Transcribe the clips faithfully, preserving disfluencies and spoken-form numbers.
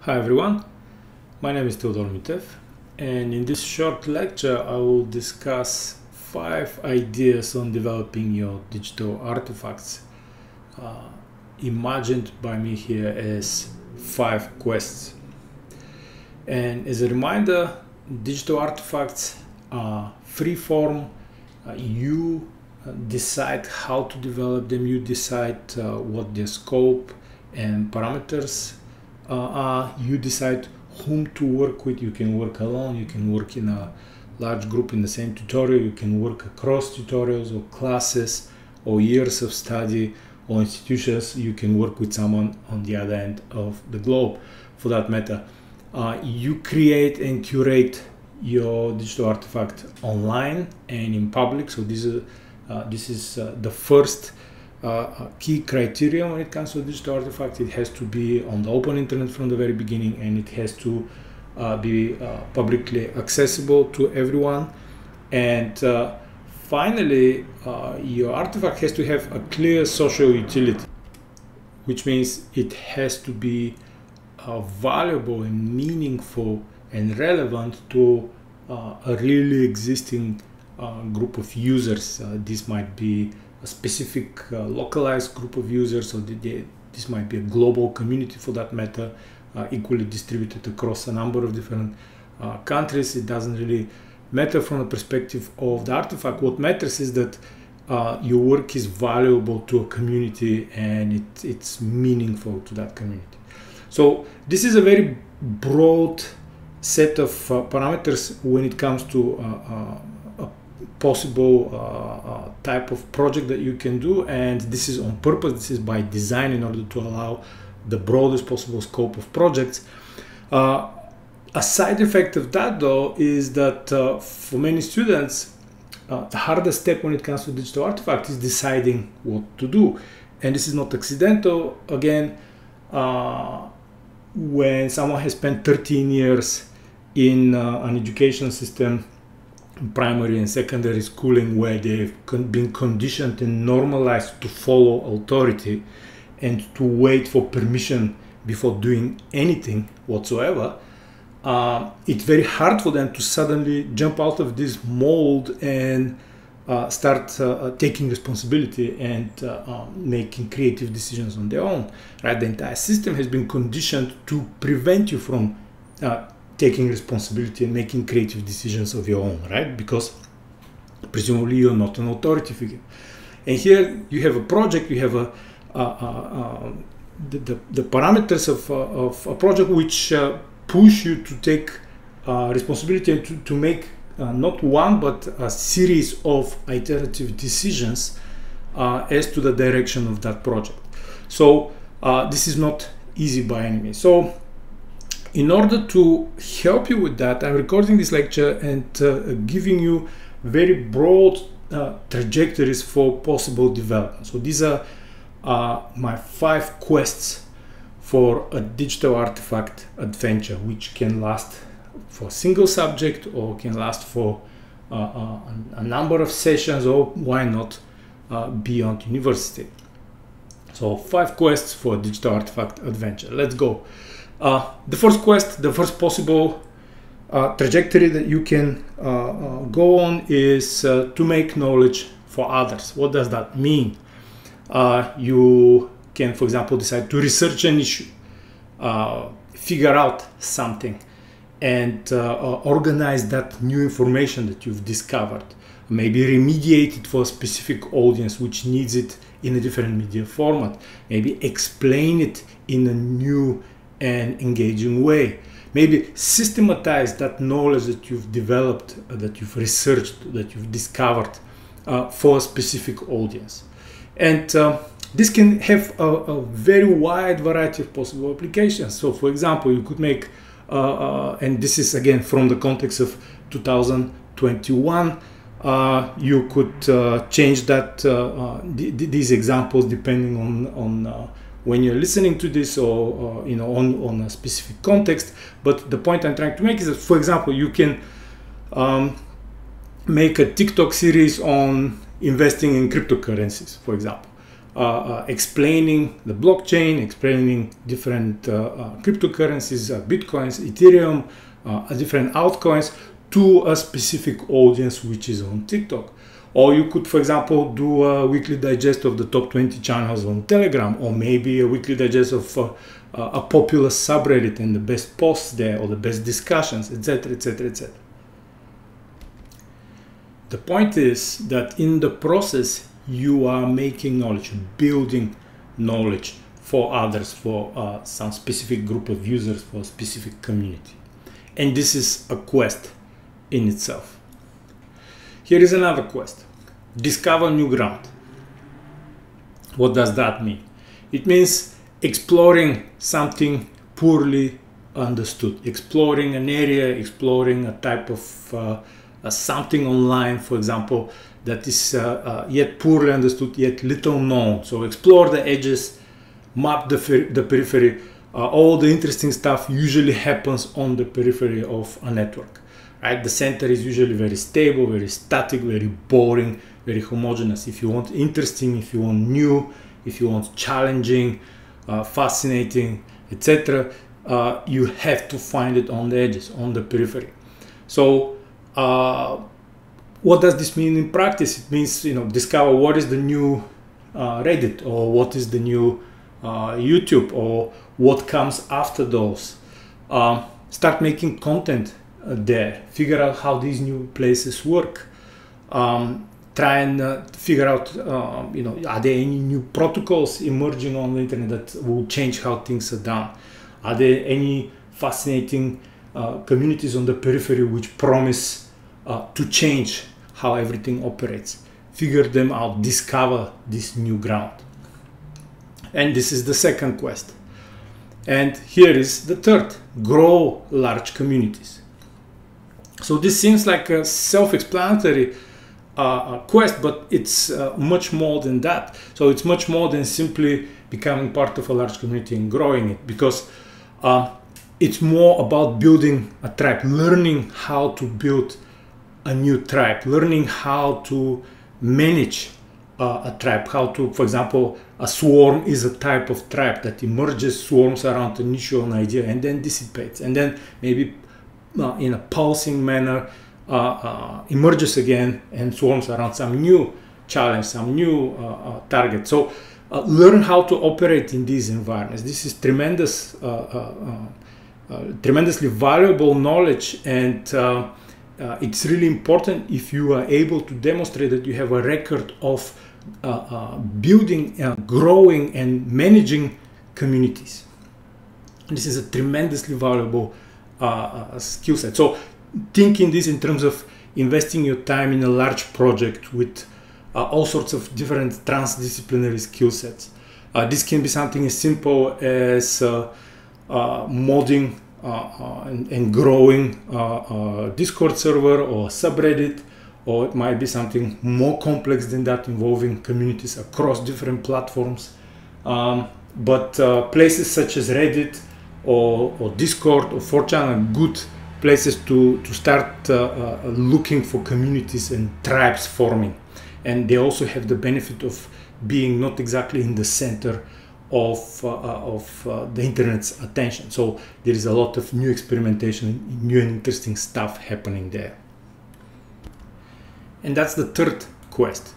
Hi everyone, my name is Theodor Mitev, and in this short lecture I will discuss five ideas on developing your digital artifacts, uh, imagined by me here as five quests. And as a reminder, digital artifacts are free form. Uh, you decide how to develop them, you decide uh, what their scope and parameters uh, are, you decide whom to work with. You can work alone, you can work in a large group in the same tutorial, you can work across tutorials or classes or years of study or institutions, you can work with someone on the other end of the globe for that matter. Uh, you create and curate your digital artifact online and in public. So this is, uh, this is uh, the first uh, key criterion when it comes to digital artifact. It has to be on the open internet from the very beginning, and it has to uh, be uh, publicly accessible to everyone. And uh, finally, uh, your artifact has to have a clear social utility, which means it has to be uh, valuable and meaningful and relevant to uh, a really existing uh, group of users. Uh, this might be a specific uh, localized group of users, or the, this might be a global community for that matter, uh, equally distributed across a number of different uh, countries. It doesn't really matter from the perspective of the artifact. What matters is that uh, your work is valuable to a community and it, it's meaningful to that community. So this is a very broad set of uh, parameters when it comes to uh, uh, a possible uh, uh, type of project that you can do, and this is on purpose. This is by design in order to allow the broadest possible scope of projects. Uh, a side effect of that, though, is that uh, for many students, uh, the hardest step when it comes to digital artifact is deciding what to do, and this is not accidental. Again, uh, when someone has spent thirteen years in uh, an education system, primary and secondary schooling, where they've con been conditioned and normalized to follow authority and to wait for permission before doing anything whatsoever, uh, it's very hard for them to suddenly jump out of this mold and uh, start uh, taking responsibility and uh, uh, making creative decisions on their own. Right? The entire system has been conditioned to prevent you from uh, taking responsibility and making creative decisions of your own, right? Because presumably you're not an authority figure. And here you have a project, you have a, uh, uh, the, the, the parameters of, uh, of a project which uh, push you to take uh, responsibility and to, to make uh, not one but a series of iterative decisions uh, as to the direction of that project. So uh, this is not easy by any means. So in order to help you with that, I'm recording this lecture and uh, giving you very broad uh, trajectories for possible development. So these are uh, my five quests for a digital artifact adventure, which can last for a single subject or can last for uh, uh, a number of sessions, or why not uh, beyond university. So five quests for a digital artifact adventure. Let's go. Uh, the first quest, the first possible uh, trajectory that you can uh, uh, go on is uh, to make knowledge for others. What does that mean? Uh, you can, for example, decide to research an issue, uh, figure out something, and uh, uh, organize that new information that you've discovered. Maybe remediate it for a specific audience which needs it in a different media format. Maybe explain it in a new and engaging way. Maybe systematize that knowledge that you've developed, uh, that you've researched, that you've discovered uh, for a specific audience. And uh, this can have a, a very wide variety of possible applications. So for example, you could make, uh, uh, and this is again from the context of two thousand twenty-one, uh, you could uh, change that, uh, uh, th these examples depending on, on uh, when you're listening to this, or uh, you know, on, on a specific context. But the point I'm trying to make is that, for example, you can um, make a TikTok series on investing in cryptocurrencies, for example. uh, uh, explaining the blockchain, explaining different uh, uh, cryptocurrencies, uh, bitcoins, Ethereum, uh, different altcoins to a specific audience which is on TikTok. Or you could, for example, do a weekly digest of the top twenty channels on Telegram, or maybe a weekly digest of uh, a popular subreddit and the best posts there, or the best discussions, et cetera, et cetera, et cetera. The point is that in the process, you are making knowledge, building knowledge for others, for uh, some specific group of users, for a specific community. And this is a quest in itself. Here is another quest. Discover new ground. What does that mean? It means exploring something poorly understood, exploring an area, exploring a type of uh, uh, something online, for example, that is uh, uh, yet poorly understood, yet little known. So explore the edges, map the, the periphery. Uh, all the interesting stuff usually happens on the periphery of a network. Right? The center is usually very stable, very static, very boring, very homogeneous. If you want interesting, if you want new, if you want challenging, uh, fascinating, et cetera, uh, you have to find it on the edges, on the periphery. So, uh, what does this mean in practice? It means, you know, discover what is the new uh, Reddit, or what is the new uh, YouTube, or what comes after those. Uh, start making content Uh, there, figure out how these new places work, um, try and uh, figure out, uh, you know, are there any new protocols emerging on the internet that will change how things are done? Are there any fascinating uh, communities on the periphery which promise uh, to change how everything operates? Figure them out, discover this new ground. And this is the second quest. And here is the third, grow large communities. So this seems like a self-explanatory uh, quest, but it's uh, much more than that. So it's much more than simply becoming part of a large community and growing it, because uh, it's more about building a tribe, learning how to build a new tribe, learning how to manage uh, a tribe, how to, for example, a swarm is a type of tribe that emerges, swarms around an issue, an idea, and then dissipates, and then maybe Uh, in a pulsing manner uh, uh, emerges again and swarms around some new challenge, some new uh, uh, target. So uh, learn how to operate in these environments. This is tremendous, uh, uh, uh, tremendously valuable knowledge, and uh, uh, it's really important if you are able to demonstrate that you have a record of uh, uh, building, uh, growing, and managing communities. This is a tremendously valuable Uh, uh, skill set. So thinking this in terms of investing your time in a large project with uh, all sorts of different transdisciplinary skill sets. Uh, this can be something as simple as uh, uh, modding uh, uh, and, and growing uh, a Discord server or a subreddit, or it might be something more complex than that, involving communities across different platforms. Um, but uh, places such as Reddit Or, or Discord or four chan are good places to, to start uh, uh, looking for communities and tribes forming. And they also have the benefit of being not exactly in the center of, uh, of uh, the internet's attention. So there is a lot of new experimentation, new and interesting stuff happening there. And that's the third quest.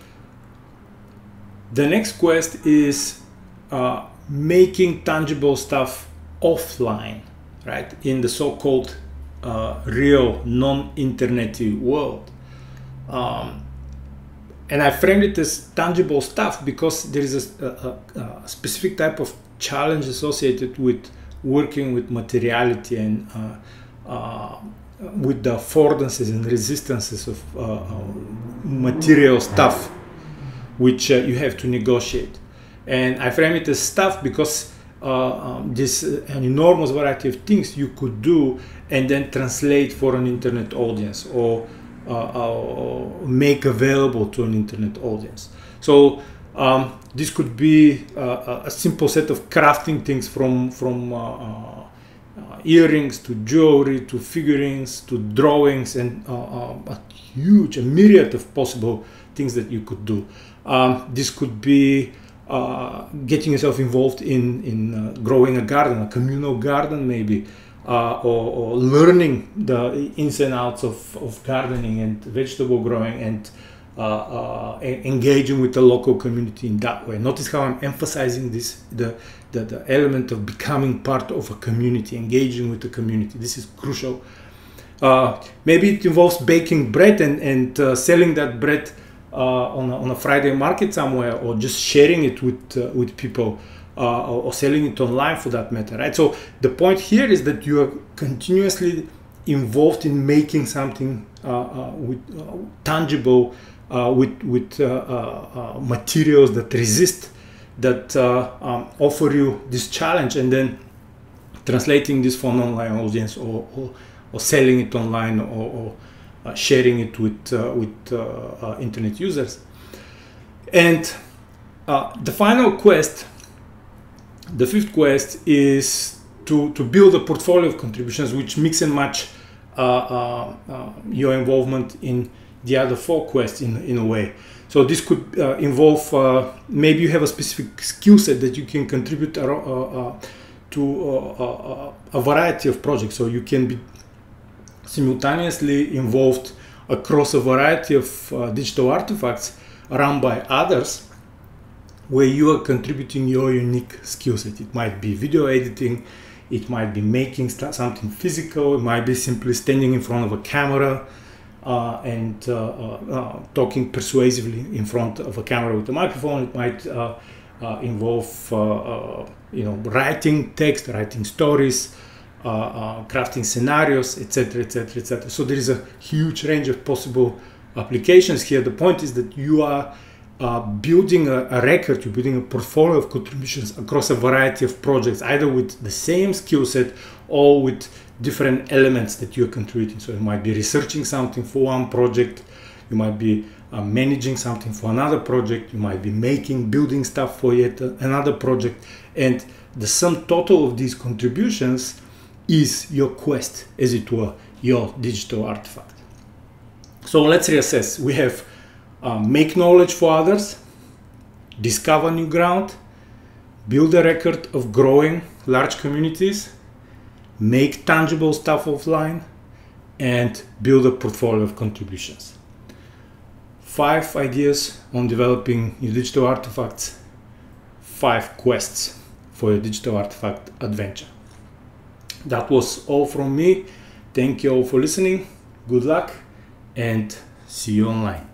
The next quest is uh, making tangible stuff offline, right, in the so-called uh, real non-internety world. Um, and I framed it as tangible stuff because there is a, a, a specific type of challenge associated with working with materiality and uh, uh, with the affordances and resistances of uh, uh, material stuff, which uh, you have to negotiate. And I frame it as stuff because Uh, um, this uh, an enormous variety of things you could do and then translate for an internet audience, or uh, uh, make available to an internet audience. So um, this could be uh, a simple set of crafting things, from from uh, uh, earrings to jewelry to figurines to drawings, and uh, uh, a huge, a myriad of possible things that you could do. Um, this could be uh, getting yourself involved in, in uh, growing a garden, a communal garden maybe, uh, or, or learning the ins and outs of, of gardening and vegetable growing, and uh, uh, engaging with the local community in that way. Notice how I'm emphasizing this, the, the, the element of becoming part of a community, engaging with the community. This is crucial. Uh, maybe it involves baking bread and, and uh, selling that bread uh, on, a, on a Friday market somewhere, or just sharing it with, uh, with people, uh, or, or selling it online for that matter, right? So the point here is that you are continuously involved in making something uh, uh, with, uh, tangible, uh, with, with uh, uh, uh, materials that resist, that uh, um, offer you this challenge, and then translating this for an online audience, or, or or selling it online, or, or uh, sharing it with, uh, with uh, uh, internet users. And uh, the final quest, the fifth quest, is to, to build a portfolio of contributions which mix and match uh, uh, uh, your involvement in the other four quests in, in a way. So this could uh, involve, uh, maybe you have a specific skill set that you can contribute uh, uh, to uh, uh, a variety of projects. So you can be simultaneously involved across a variety of uh, digital artifacts run by others, where you are contributing your unique skill set. It might be video editing, it might be making something physical, it might be simply standing in front of a camera uh, and uh, uh, uh, talking persuasively in front of a camera with a microphone. It might uh, uh, involve uh, uh, you know, writing text, writing stories, Uh, uh, crafting scenarios, et cetera, et cetera, et cetera. So there is a huge range of possible applications here. The point is that you are uh, building a, a record, you're building a portfolio of contributions across a variety of projects, either with the same skill set or with different elements that you're contributing. So you might be researching something for one project, you might be uh, managing something for another project, you might be making, building stuff for yet another project, and the sum total of these contributions is your quest, as it were, your digital artifact. So let's reassess. We have uh, make knowledge for others, discover new ground, build a record of growing large communities, make tangible stuff offline, and build a portfolio of contributions. Five ideas on developing your digital artifacts, five quests for your digital artifact adventure. That was all from me. Thank you all for listening. Good luck and see you online.